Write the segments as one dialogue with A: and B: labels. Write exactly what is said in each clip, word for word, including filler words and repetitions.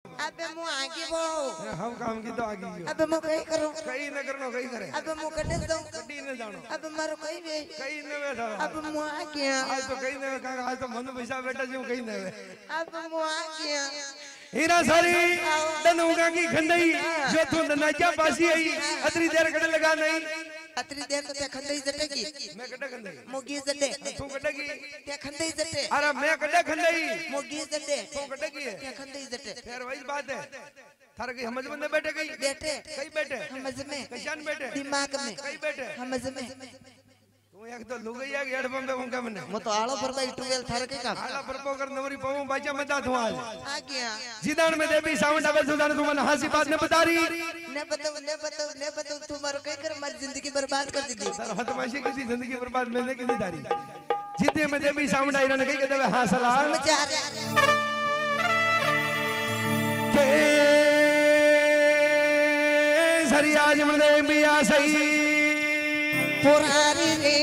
A: अबे मु आगे वो
B: हम काम की तो आगे गयो
A: अबे मु कई करूं
B: कई न करनो कई करे
A: अबे मु कटे जाऊं
B: कटी न जानो
A: अबे मारो कई वे
B: कई न बैठा
A: अबे मु आ गया
B: आज तो कई न का आज तो मन पैसा बैठा जो कई न
A: अबे मु आ गया
B: हीरा सारी दनुगा की खंडई जो तू ननाजा पासी आई अतरी देर कटे लगा नहीं
A: अतरी देर तो ते खंडई जटेगी
B: मैं कटे खंडई
A: मोगी जटे
B: तू कटेगी
A: ते खंडई जटे
B: अरे मैं कटे खंडई
A: मोगी जटे
B: तू कटेगी
A: ते खंडई जटे
B: फिर वही बात है थारे की समझ में बैठे गई
A: बैठे
B: कई बैठे
A: समझ में
B: कशान बैठे
A: दिमाग में
B: कई बैठे
A: समझ में
B: तू एक तो लुगैया के हेड पंपे उनका मने
A: मु तो आलो पर भाई ट्वेल्व थारे के काम
B: आला परपो कर नवरी पवो बाजा मता तू आज
A: आ गया
B: जिदान में देवी साउंड आवे सुदान तू मन हंसी बात ने बता रही
A: ने बताओ ने बताओ ने बताओ तू मारो कई कर हमारी जिंदगी बर्बाद कर दी
B: सर हतमाशी की जिंदगी बर्बाद मैंने की दी तारी जिते में देवी साउंड आई ने कही के देवे हां सलाम के सरी आज मने मिया सही
A: पुरारी रे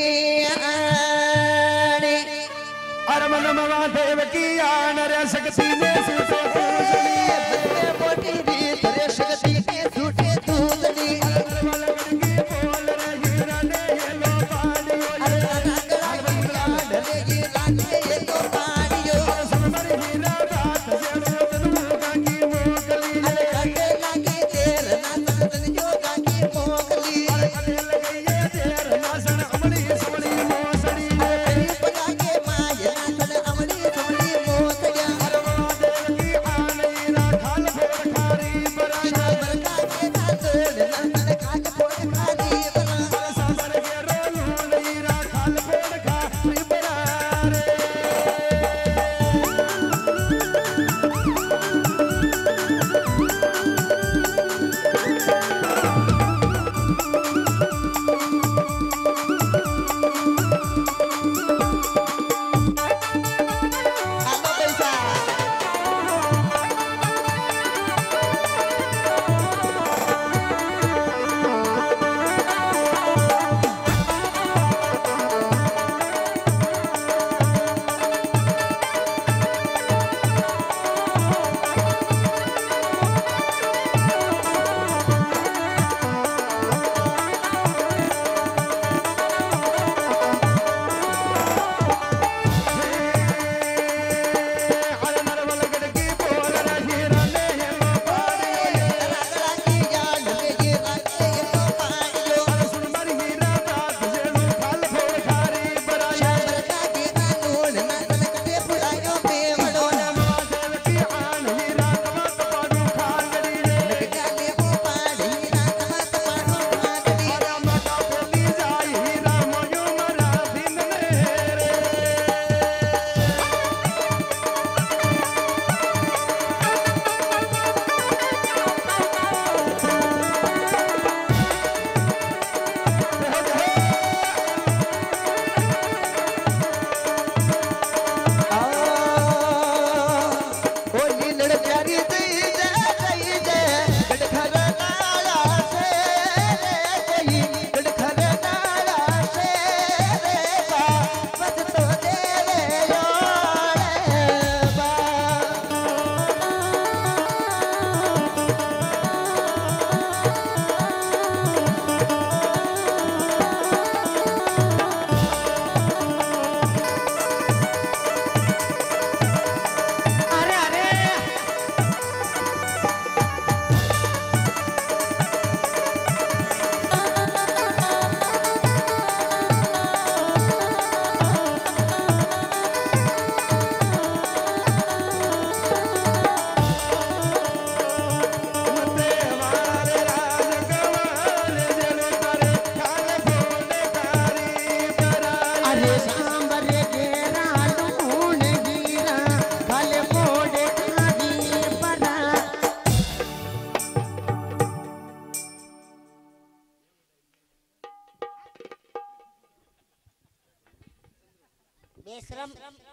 A: आड़े
B: अरमन मवा देव की आन रे शक्ति ने सूटे दूसरी
A: बदले मोटी री तेरे शक्ति के सूटे दूसरी
B: अरमन की बोल रही राने ये लो पाडियो
A: ढले ये राने ये तो पाड़ियो
B: समर हीरा रात से दनुगा की मोगली
A: अरे लगे लगे तेर ना तन योगा की मोगली
B: अरे लगे ये तेर नासन अमली समली मोसड़ी
A: अरे बना के माया तन अमली समली मोसया
B: अरमन देव की आन रा खाल फोड़ खारी बराना
A: बरका के तातोड़ ना तन खाल फोड़ खाली बना
B: साबर के रोलू रा खाल फोड़ खारी बरारे
A: आलो पैसा बेशरम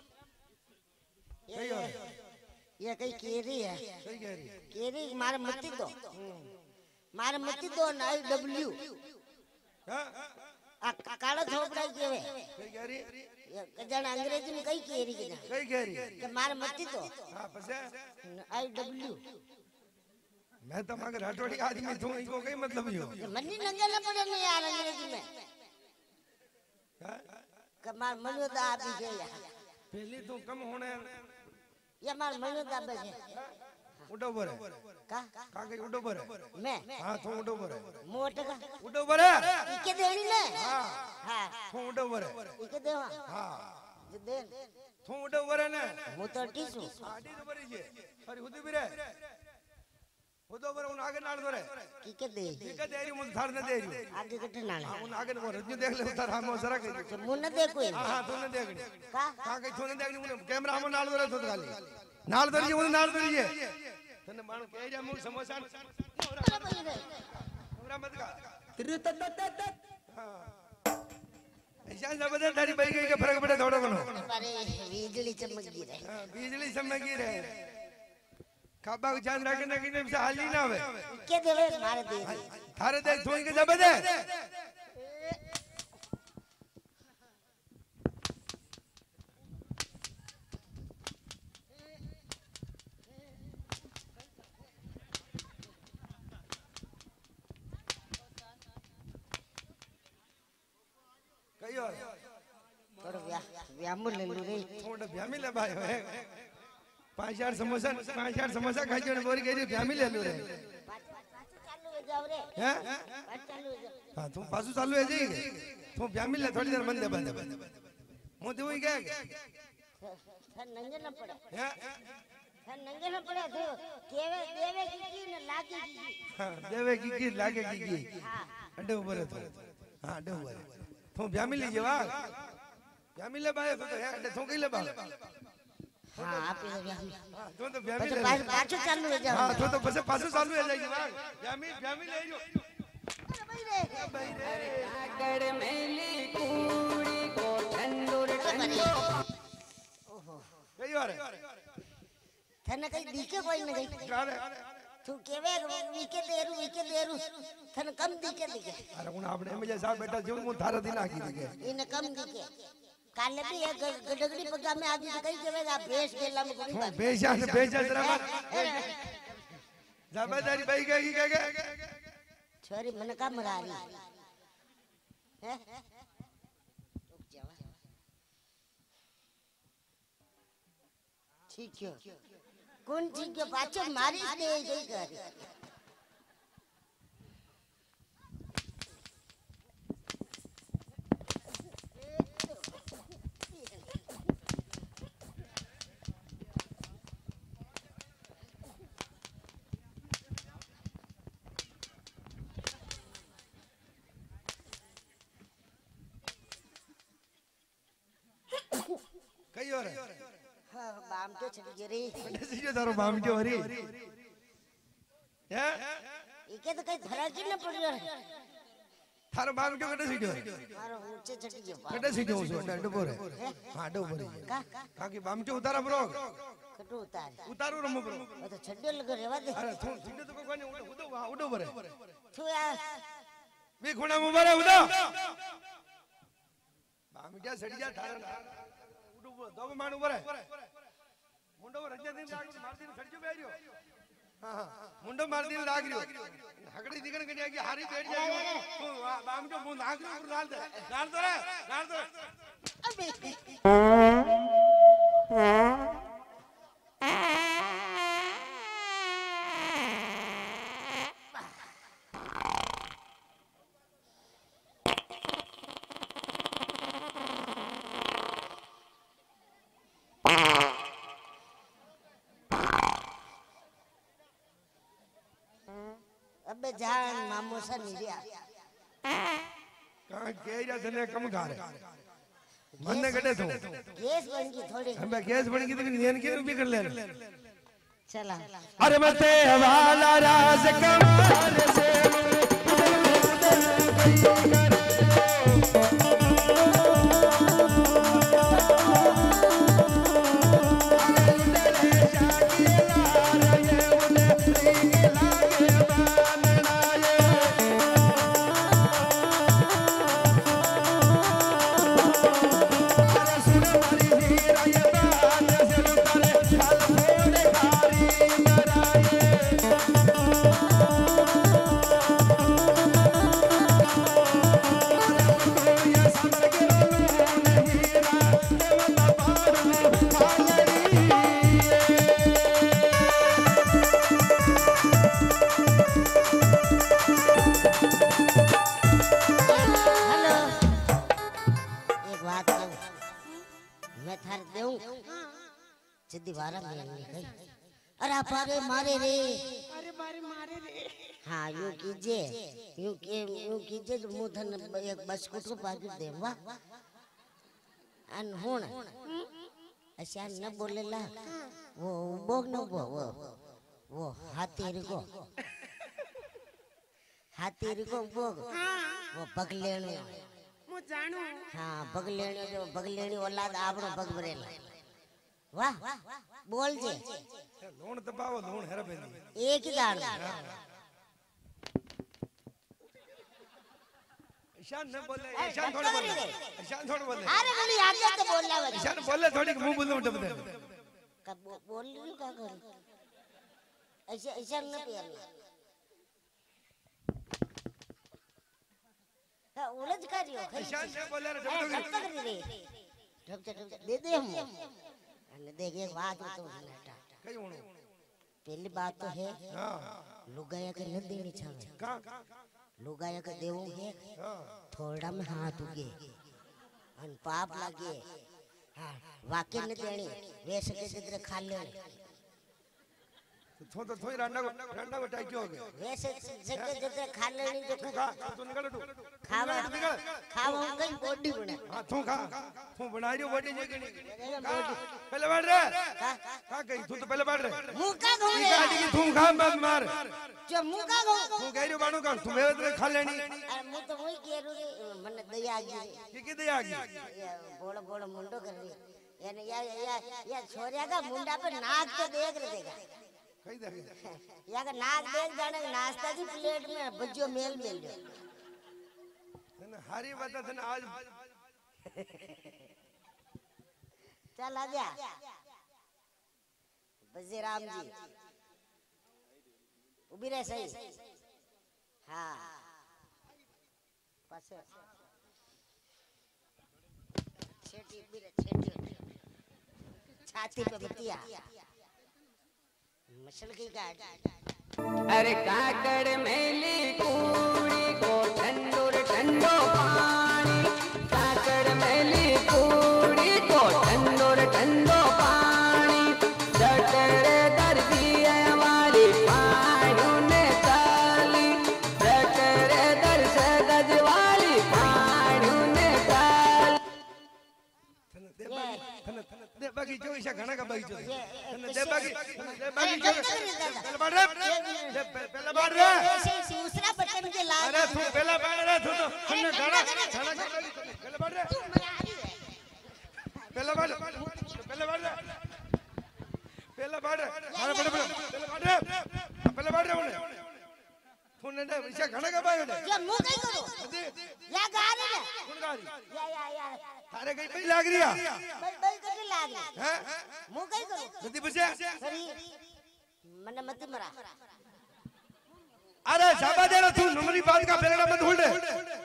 A: ये ये कई केरी है
B: सही कह रही
A: केरी मार मती दो मार मती दो नाई डब्ल्यू
B: हां
A: आ काला थोपड़ा केवे
B: सही कह रही
A: ये कजन अंग्रेजी में कई केरी के
B: सही कह रही
A: के मार मती दो
B: हां पसे
A: आई डब्ल्यू
B: मैं तो मगर हटोड़ी आदमी तू इनको कई मतलब यो
A: मन्नी नंगे न पड़े नहीं यार अंग्रेजी में कमाल मनो दा भी गए यार
B: पहले तो कम होने
A: ये मार मनो दा बजे
B: उडो बरे
A: का
B: का के उडो बरे
A: मैं
B: हां तू उडो बरे
A: मोट का
B: उडो बरे
A: इके देनी ने
B: हां
A: हां
B: तू उडो बरे
A: इके देवा
B: हां
A: जे दे
B: तू उडो बरे ने
A: मु तो टीसु
B: आडी तो बरी जे अरे हुदी बिरे उडो बरे उन आगे नाल बरे
A: इके दे
B: इके देरी मुन थार न देरी
A: आगे कटे नाल
B: उन आगे न रज्जू देख ले उतार हम जरा के
A: मु न दे कोई
B: हां हां तू न देखनी
A: का
B: का के तू न देखनी मुन कैमरा हम नाल बरे तो गाली नाल दरी मुन नाल दरी जे तने मानु कह जा मु समोसा हमरा मत का तिर त त त हां ऐसा सब दे तारी भाई के फर्क पड़े थोड़ा बनो
A: अरे बिजली चमक गी रे
B: हां बिजली चमक गी रे काबा को चांद रखने की ने से हाली ना होवे
A: के देवे मारे दे
B: थारे दे थोई के जब दे कहियो
A: थोड़ा व्या व्यामु ले लू रे
B: थोड़ा व्यामी ले भाई पांच चार समोसा पांच चार समोसा खाई जो बोरी कह व्यामी ले लो रे
A: चालू हो जाओ रे
B: हैं
A: चालू हो जाओ
B: हां तू पासु चालू है जी तू व्यामी ले थोड़ी देर बंदे बंदे मु देऊ ही गया
A: सर नंगे न पड़े
B: हैं
A: सर नंगे न पड़े तो केवे देवे की की न लागे की
B: हां देवे की की लागे की की
A: हां
B: अड्डे ऊपर है तो हां अड्डे ऊपर तू व्यामी ले जेवा व्यामी ले बाय तो है अड्डे तू कई ले बा
A: हां आप ही व्यामी
B: हां तू तो व्यामी ले
A: पास पाछो चालू हो जाओ
B: हां तू तो बस पासु चालू है जाएगी बा व्यामी व्यामी ले जो
A: अरे भाई रे
C: कागड़ मेली कूड़ी को ठंडुर
A: ओहो
B: कई बार
A: थने कई दिखे कोई न गई
B: अरे
A: तू केवे वीके देरू वीके देरू थने कम दिखे दिखे
B: अरे उन आपने मुझे साहब बेटा जो मु थारा दिन आकी दिखे
A: इन कम दिखे काले भी एक गडगड़ी पगा में आदमी कई केवेगा बेस गेला में कोई बात
B: बेजान बेजान जरा जबरदारी भाई का की कह
A: छोरी मन का मरारी हैं रुक जावा ठीक है कौन ठीक है पाछो मारी दे गई कर
B: कई और
A: हां बाम तो चली गई रे
B: बेटा सीधे तारो बाम जो हरी हैं
A: इके तो कई धरा की न पड़ियो
B: थारो बाम जो कटे सीधे
A: मारो ऊंचे चढ़ी गयो
B: कटे सीधे उस डंड पर हां डो पर
A: का
B: का की बाम जो उतारा ब्रो
A: कटो उतार
B: उतारो रमो ब्रो
A: वो तो छड्डो लगे रेवा दे
B: अरे तू सीधे तो कोने उडो वहां उडो पर
A: तू यार
B: वे खुणा मुबारक उडो बाम क्या सड़िया थारा उडो दो मान ऊपर मुंडो रंजन दिन लाग मार दिन सड़जो बेरियो हां हां मुंडो मार दिन लाग रियो हगड़ी दिगण के की हारी बैठ जायो तू बाम जो मुंह नाग ऊपर डाल दे डाल दो रे डाल दो
A: अबे अबे जान मामू सा निरिया
B: कहां केरा तने कम गारे मन्ने गडे तो
A: गैस बन की थोड़ी
B: हम गैस बन की तो नियन के भी कर ले
A: चला
B: अरे मते हवाला राज कमाल से Oh
A: बारह मिलने गई। अरे अपारे मारे रे,
D: अरे बारे मारे रे।
A: हाँ यूं कीजिए, यूं के यूं कीजिए तो मुँह धन एक बस्कुट को पाकिट देवा अनहोण ऐसा न बोलेला। वो बोग न वो वो वो हाथी को हाथी को बोग वो बगलेणी
D: मु जानू।
A: हाँ बगलेणी जो बगलेणी औलाद आपनो बग बरेला। वाह बोल जे
B: लोन दबाओ लोन हेरा बेनी
A: एक ही दान
B: ईशान न बोले, ईशान थोड़ा बोले, ईशान थोड़ा बोले।
A: अरे बोली आगे तो बोलना वाली
B: ईशान बोले थोड़ी मुंह बोलने उठे बता।
A: कब बोल रही हूँ क्या कर ऐसे ऐसे न पियरना हाँ उलझ कर रही हो
B: ईशान न बोले रे
A: कब
B: डबडोगी
A: तक रे ढप ढप ढप दे दे हम अने देखिए बात में तो नटा
B: कई होनो
A: पहली बात तो है
B: हां
A: लुगाया के न देनी चाहिए
B: का
A: लुगाया के देवों है थोड़ा में हाथ उगे अन पाप लगे हाँ वाक्य न देनी वैसे के किधर खा ले
B: थो तो थोई रांडा को रांडा को टाइट हो गया
A: वैसे जगह जगह खा लेनी जो
B: तू खा तू निकल तू
A: खावा खावा कहीं बॉडी बने
B: हां तू खा तू बना रही बॉडी जे कनी पहले बढ़ रे का कहीं तू तो पहले बढ़ रे
A: मुंह का घो
B: ई गाड़ी की तू खा मत मार
A: जो मुंह का घो
B: तू कह रही बाणू का तू मेरे खा लेनी
A: अरे मुंह तो वही कह रही मन दया आ गई
B: की की दे आ गई
A: ये बोला बोला मुंडो कर रही यानी या या या छोरिया का मुंडा पे नाक तो देख रहे देगा
B: कई दे
A: या का नाक देख जाने नाश्ता की प्लेट में बज्जो मेल मिल जाए
B: तने हारी बता तने आज
A: चल आ जा बजीराम जी उभी रहे सही हाँ पासे छेटी उभी रहे छेटी छाती पे बतिया मसल की गाड़
C: अरे काकड़ मेली कूड़ी को ठंडोर ठंडो पानी काकड़ मेली कूड़ी को ठंडोर ठंडो पानी डटरे दर्दिया वाली पानी ने ताली डटरे दर सगज वाली पानी ने ताली
B: तने तने दे बाकी जो ईशा घना का बाकी जो तने दे बाकी दे बाकी जो पहले बढ़ रे दे पहले बढ़ रे
A: ऐसे दूसरा बटन के ला
B: अरे तू पहले बढ़ रे तू तो तने घना घना का पहले बढ़ रे पहले बढ़ पहले बढ़ रे पहले बढ़ अरे बढ़ पहले बढ़ रे पहले बढ़ रे उन्हें तूने ने ईशा घना का बाकी
A: ये मुंह कहीं करो या गा रहे हैं
B: कौन गा रही
A: या या या
B: थारे कहीं पे लाग रही है
A: बल बल करके लाग रहे
B: हैं
A: मुंह कहीं करो
B: जल्दी बचे
A: सरी मने मत मरा
B: अरे शाबा दे रहा तू नमरी बात का बेलड़ा मत भूल रे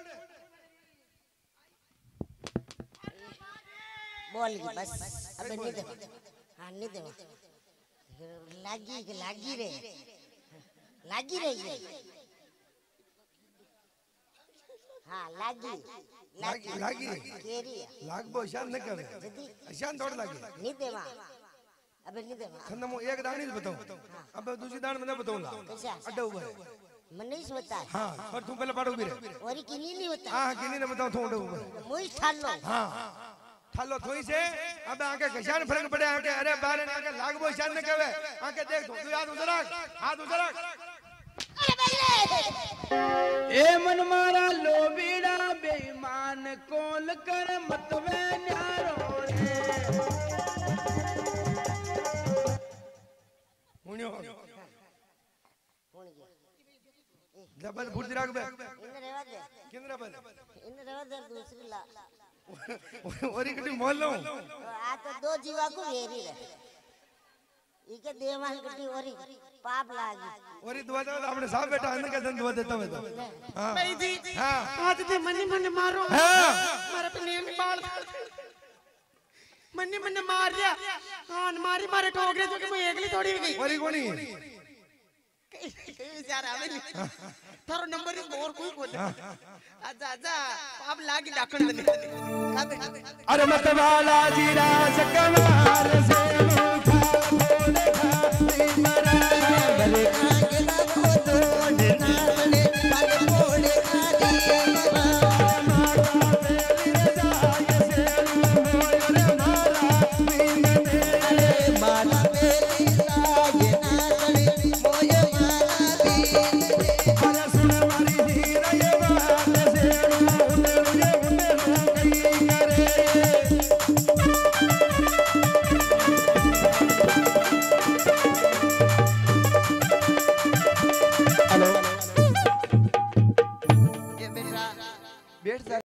A: बोल गई बस अबे नहीं दे हां नहीं दे लागी के लागी रे लागी रे हां लागी
B: लागी लागी
A: केरी
B: लाग बो शान न करे शान थोड़ लागी
A: नहीं देवा अबे नहीं देवा
B: खन्ना मो एक दानी बताऊं अब दूसरी दान में बताऊंगा
A: कैसा
B: अड्डा हुआ है
A: मन नहीं सोता
B: हां पर तू पहले पाड़ो भी रे
A: और किनी नहीं होता
B: हां किनी ने बताऊं थोड़ा ऊपर
A: मुई ठाल लो
B: हां ठालो थोई से अब आके कशान फर्क पड़े आके अरे बाहर आके लाग बो शान न कहवे आके देख तू हाथ उधर रख हाथ उधर रख
D: ए मन मारा लोबीड़ा बेईमान कोल कर मतवे न्यारो रे
B: हुनियो
A: कौन गया
B: डबल फुर्ती राख बे
A: इन रेवा दे
B: किंद्रा बल
A: इन रेवा दे दूसरी ला
B: ओरी कटी मोल लो
A: आ तो दो जीवा को घेरी रे इके देवान कटी ओरी पाप लागी
B: ओरी दुआ दे अपने साहब बेटा अंदर के दुआ देता मैं तो हां
D: भाई जी
B: हां
D: आज ते मन्नी मन्नी मारो
B: हां
D: मारे पे नेम बाल मन्नी मन्नी मार दिया हां मारी मारे ठोक रहे जो कि मैं एकली थोड़ी भी गई
B: ओरी कोनी
D: यार आवे नहीं थारो नंबर और कोई बोल आजा आजा पाप लागी डाकण दे
B: अरे मत वाला जीरा सकमार से बैठ जा